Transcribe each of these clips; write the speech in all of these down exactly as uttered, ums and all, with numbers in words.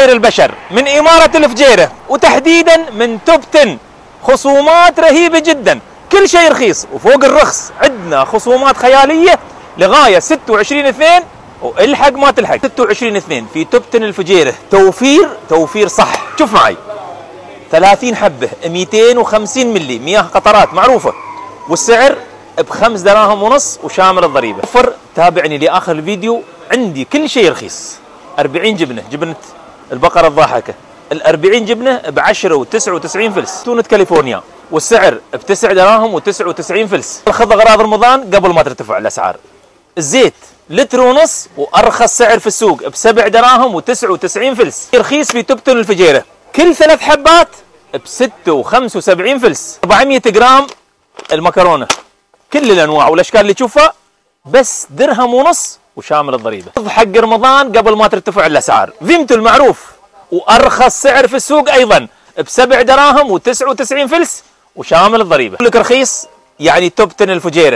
خير البشر من إمارة الفجيرة، وتحديدا من توب عشرة. خصومات رهيبة جدا، كل شيء رخيص، وفوق الرخص عندنا خصومات خيالية لغاية ستة وعشرين اثنين، والحق ما تلحق. ستة وعشرين اثنين في توب عشرة الفجيرة، توفير توفير صح. شوف معي، ثلاثين حبة مئتين وخمسين ملي، مياه قطرات معروفة، والسعر بخمس دراهم ونص وشامل الضريبة. وفر تابعني لآخر الفيديو، عندي كل شيء رخيص. أربعين جبنة، جبنة البقرة الضاحكة، الأربعين جبنة بعشرة وتسعة وتسعين فلس، تونة كاليفورنيا، والسعر بتسع دراهم وتسعة وتسعين فلس. خذ أغراض رمضان قبل ما ترتفع الأسعار. الزيت لتر ونص وأرخص سعر في السوق بسبع دراهم وتسعة وتسعين فلس. رخيص في توب عشرة الفجيرة، كل ثلاث حبات بستة وخمسة وسبعين فلس. أربعمئة جرام المكرونة كل الأنواع والأشكال اللي تشوفها بس درهم ونص وشامل الضريبة. حق رمضان قبل ما ترتفع الأسعار. فيمتو المعروف وأرخص سعر في السوق أيضا بسبع دراهم وتسعة وتسعين فلس وشامل الضريبة. لك رخيص يعني توب عشرة الفجيرة.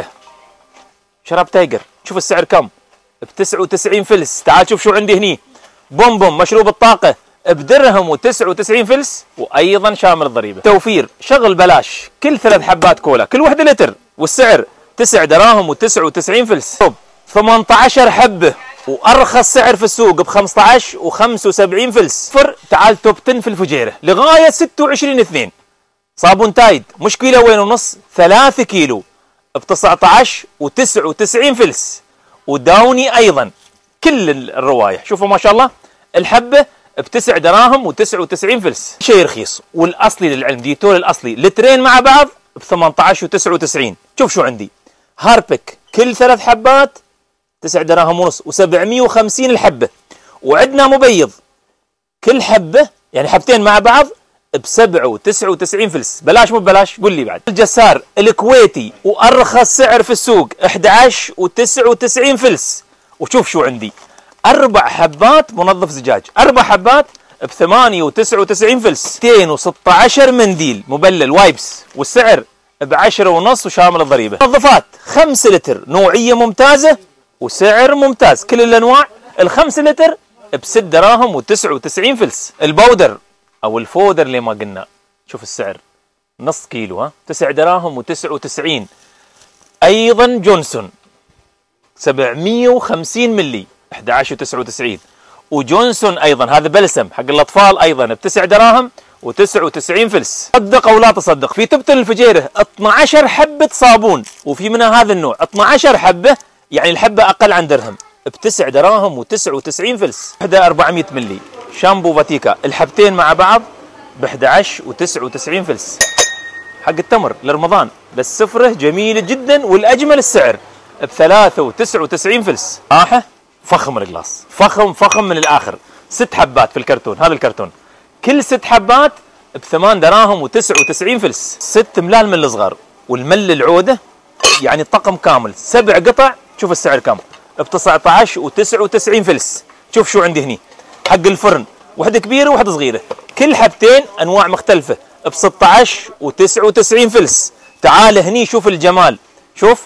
شراب تايجر شوف السعر كم، بتسعة وتسعين فلس. تعال شوف شو عندي هني، بومبوم مشروب الطاقة بدرهم وتسعة وتسعين فلس وأيضا شامل الضريبة. توفير شغل بلاش، كل ثلاث حبات كولا كل وحدة لتر، والسعر تسع دراهم وتسعة وتسعين فلس. ثمانية عشر حبة وأرخص سعر في السوق ب خمسة عشر وخمسة وسبعين فلس. فر تعال توب عشرة في الفجيرة لغاية ستة وعشرين اثنين. صابون تايد مش كيلو وين ونص، ثلاثة كيلو ب تسعة عشر وتسعة وتسعين فلس. وداوني أيضا كل الروايح شوفوا ما شاء الله، الحبة بتسع دراهم وتسعة وتسعين فلس. شيء رخيص والأصلي للعلم، ديتول الأصلي لترين مع بعض ب ثمانية عشر وتسعة وتسعين. شوف شو عندي، هاربك كل ثلاث حبات تسع دراهم ونص وسبعمئة وخمسين الحبة. وعندنا مبيض كل حبة يعني حبتين مع بعض بسبعة وتسعة وتسعين فلس. بلاش مو ببلاش، قول لي بعد. الجسار الكويتي وأرخص سعر في السوق أحد عشر وتسعة وتسعين فلس. وشوف شو عندي، أربع حبات منظف زجاج، أربع حبات بثمانية وتسعة وتسعين فلس. مئتين وستة عشر منديل مبلل وايبس، والسعر بعشرة ونص وشامل الضريبة. منظفات خمسة لتر نوعية ممتازة وسعر ممتاز، كل الأنواع. الخمسة لتر بست دراهم وتسعة وتسعين فلس. البودر أو الفودر اللي ما قلنا، شوف السعر نص كيلو ها تسع دراهم وتسعة وتسعين. أيضا جونسون سبعمئة وخمسين ملي أحد عشر وتسعة وتسعين. وجونسون أيضا هذا بلسم حق الأطفال أيضا بتسع دراهم وتسعة وتسعين فلس. صدق أو لا تصدق، في توب عشرة الفجيرة اثني عشر حبة صابون، وفي منها هذا النوع اثني عشر حبة يعني الحبة أقل عن درهم بتسع دراهم وتسعة وتسعين فلس. وحدة أربعمئة ملي شامبو فاتيكا، الحبتين مع بعض ب أحد عشر وتسعة وتسعين فلس. حق التمر لرمضان بس سفره جميل جدا والأجمل السعر ب ثلاثة وتسعة وتسعين فلس. راحة فخم القلاص، فخم فخم من الآخر، ست حبات في الكرتون، هذا الكرتون كل ست حبات بثمان دراهم وتسعة وتسعين فلس. ست ملال من الصغار، والمل العودة يعني طقم كامل سبع قطع. شوف السعر كم، ب تسعة عشر وتسعة وتسعين فلس. شوف شو عندي هني، حق الفرن وحده كبيرة وحده صغيرة، كل حبتين أنواع مختلفة ب ستة عشر وتسعة وتسعين فلس. تعال هني شوف الجمال، شوف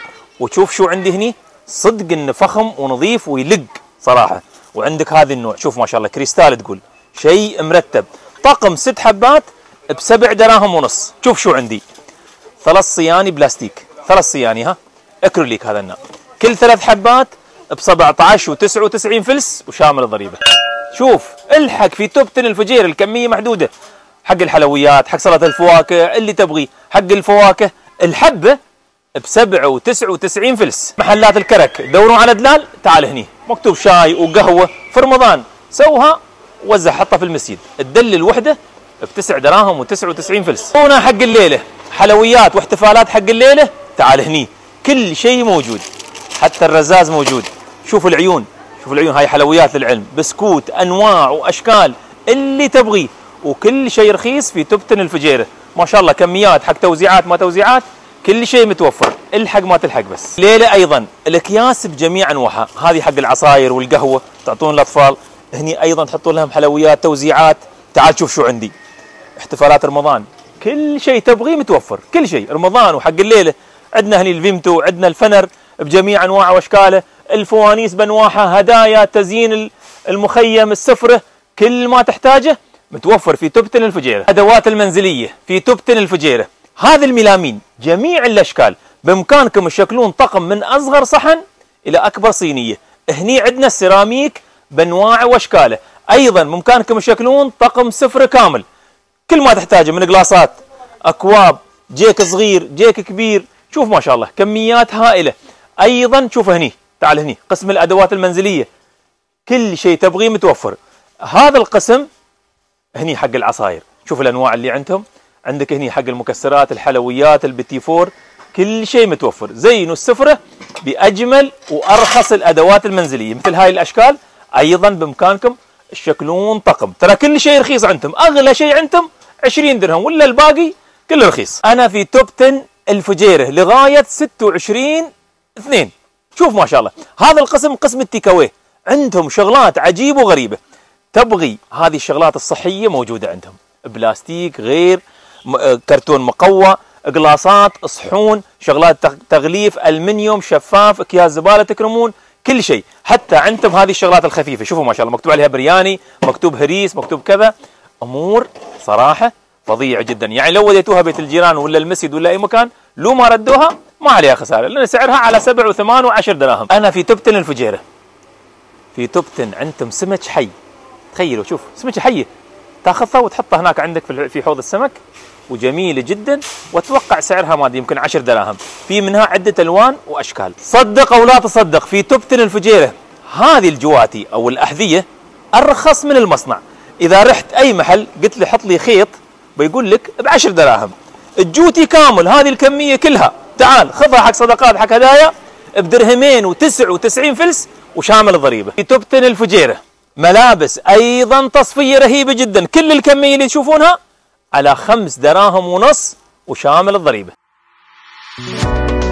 وشوف شو عندي هني، صدق انه فخم ونظيف ويلق صراحة. وعندك هذا النوع شوف ما شاء الله كريستال، تقول شيء مرتب، طقم ست حبات بسبع دراهم ونص. شوف شو عندي، ثلاث صياني بلاستيك، ثلاث صياني ها اكريليك هذا النوع، كل ثلاث حبات ب سبعة عشر وتسعة وتسعين فلس وشامل الضريبة. شوف الحق في توب عشرة الفجيرة، الكمية محدودة، حق الحلويات، حق سلطة الفواكه اللي تبغي، حق الفواكه الحبة بسبعة وتسعة وتسعين فلس. محلات الكرك دوروا على دلال، تعال هني مكتوب شاي وقهوة في رمضان، سوها وزع حطها في المسجد، الدل الوحدة بتسع دراهم وتسعة وتسعين فلس. هنا حق الليلة حلويات واحتفالات حق الليلة، تعال هني كل شيء موجود، حتى الرزاز موجود. شوفوا العيون، شوفوا العيون، هاي حلويات للعلم، بسكوت انواع واشكال اللي تبغيه، وكل شيء رخيص في توب عشرة الفجيرة ما شاء الله. كميات حق توزيعات ما توزيعات، كل شيء متوفر، الحق ما تلحق. بس ليلة ايضا الاكياس بجميع انواعها، هذه حق العصاير والقهوة تعطون الاطفال، هني ايضا تحطون لهم حلويات توزيعات. تعال شوف شو عندي، احتفالات رمضان كل شيء تبغيه متوفر، كل شيء رمضان وحق الليلة. عندنا هني الفيمتو، عندنا الفنر بجميع انواعه واشكاله، الفوانيس بانواعها، هدايا، تزيين المخيم، السفرة، كل ما تحتاجه متوفر في توبتن الفجيرة. أدوات المنزلية في توبتن الفجيرة، هذه الميلامين جميع الأشكال، بإمكانكم تشكلون طقم من أصغر صحن إلى أكبر صينية. هني عندنا السيراميك بأنواعه وأشكاله، أيضا بإمكانكم تشكلون طقم سفرة كامل، كل ما تحتاجه من قلاصات، أكواب، جيك صغير، جيك كبير. شوف ما شاء الله كميات هائلة. أيضا شوف هني، تعال هني قسم الأدوات المنزلية، كل شيء تبغيه متوفر. هذا القسم هني حق العصاير، شوف الأنواع اللي عندهم، عندك هني حق المكسرات، الحلويات، البتي فور، كل شيء متوفر. زينوا السفرة بأجمل وأرخص الأدوات المنزلية مثل هاي الأشكال. أيضا بإمكانكم تشكلون طقم، ترى كل شيء رخيص عندهم، أغلى شيء عندهم عشرين درهم ولا الباقي كله رخيص. أنا في توبتن الفجيرة لغاية ستة وعشرين اثنين. شوف ما شاء الله هذا القسم قسم التيكاوي، عندهم شغلات عجيبة وغريبة. تبغي هذه الشغلات الصحية موجودة عندهم، بلاستيك غير، كرتون مقوى، قلاصات، صحون، شغلات تغليف، ألمنيوم، شفاف، أكياس زبالة تكرمون، كل شيء. حتى عندهم هذه الشغلات الخفيفة، شوفوا ما شاء الله مكتوب عليها برياني، مكتوب هريس، مكتوب كذا. أمور صراحة فظيعة جدا، يعني لو وديتوها بيت الجيران ولا المسجد ولا أي مكان لو ما ردوها ما عليها خسارة، لأن سعرها على سبع وثمان وعشر دراهم. أنا في توبتن الفجيرة، في توبتن عندهم سمك حي. تخيلوا شوف سمكة حية تاخذها وتحطها هناك عندك في حوض السمك، وجميلة جدا، واتوقع سعرها ما يمكن عشر دراهم. في منها عدة الوان واشكال. صدق او لا تصدق، في توبتن الفجيرة هذه الجواتي او الاحذية ارخص من المصنع. اذا رحت اي محل قلت لي حط لي خيط بيقول لك بعشر دراهم، الجوتي كامل هذه الكمية كلها تعال خذها حق صدقات حق هدايا بدرهمين وتسع وتسعين فلس وشامل الضريبة. في توبتن الفجيرة ملابس ايضا تصفية رهيبة جدا، كل الكمية اللي تشوفونها على خمس دراهم ونص وشامل الضريبة.